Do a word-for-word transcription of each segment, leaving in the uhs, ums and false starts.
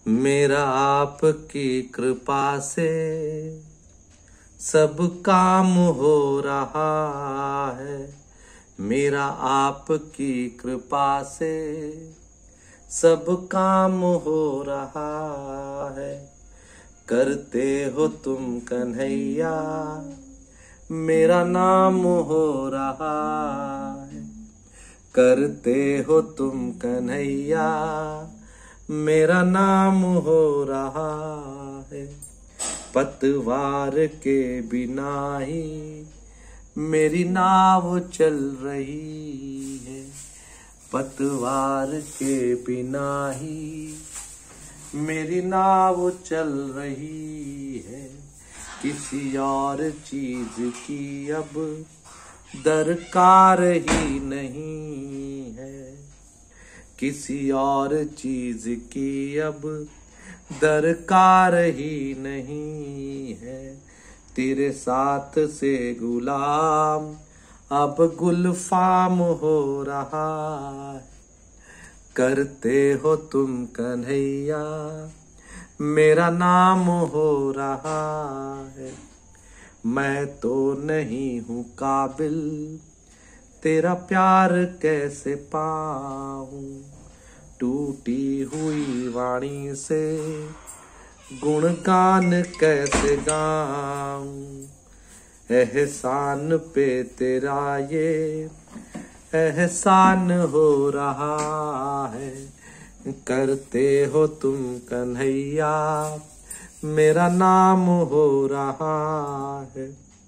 मेरा आपकी कृपा से सब काम हो रहा है। मेरा आपकी कृपा से सब काम हो रहा है। करते हो तुम कन्हैया मेरा नाम हो रहा है। करते हो तुम कन्हैया मेरा नाम हो रहा है। पतवार के बिना ही मेरी नाव चल रही है। पतवार के बिना ही मेरी नाव चल रही है। किसी और चीज की अब दरकार ही नहीं है। किसी और चीज की अब दरकार ही नहीं है। तेरे साथ से गुलाम अब गुलफाम हो रहा है। करते हो तुम कन्हैया मेरा नाम हो रहा है। मैं तो नहीं हूँ काबिल तेरा प्यार कैसे पाऊं। टूटी हुई वाणी से गुणगान कैसे गाऊं। एहसान पे तेरा ये एहसान हो रहा है। करते हो तुम कन्हैया मेरा नाम हो रहा है।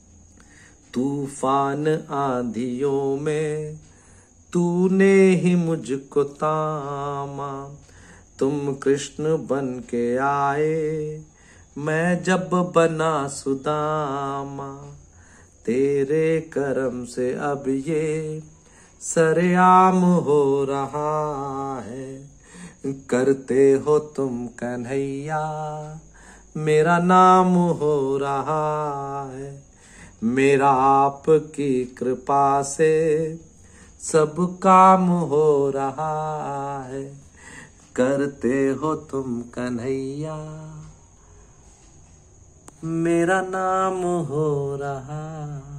तूफान आंधियों में तूने ही मुझको तामा। तुम कृष्ण बन के आए मैं जब बना सुदामा। तेरे करम से अब ये सरेआम हो रहा है। करते हो तुम कन्हैया मेरा नाम हो रहा है। मेरा आपकी कृपा से सब काम हो रहा है। करते हो तुम कन्हैया मेरा नाम हो रहा